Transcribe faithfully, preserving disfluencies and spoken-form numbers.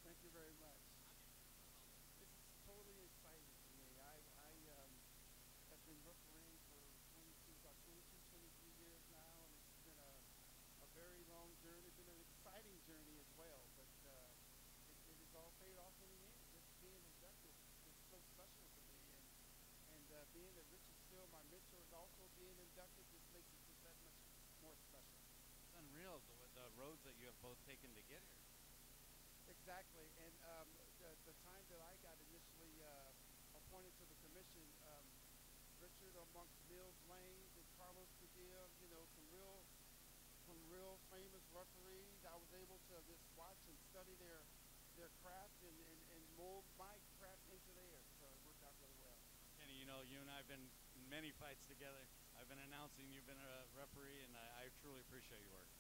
Thank you very much. This is totally exciting for me. I, I um, have been refereeing for twenty-two, about twenty-two, twenty-three years now, and it's been a, a very long journey. It's been an exciting journey as well, but uh, it, it has all paid off in the end. Just being inducted is so special to me, and and uh, being that Rich is still my mentor is also being inducted just makes it just that much more special. It's unreal the, the roads that you have both taken to get here. Exactly, and um, the the time that I got initially uh, appointed to the commission, um, Richard amongst Mills Lanes and Carlos Padilla, you know, some real some real famous referees. I was able to just watch and study their their craft and, and, and mold my craft into theirs. So it worked out really well. Kenny, you know, you and I have been in many fights together. I've been announcing, you've been a referee, and I, I truly appreciate your work.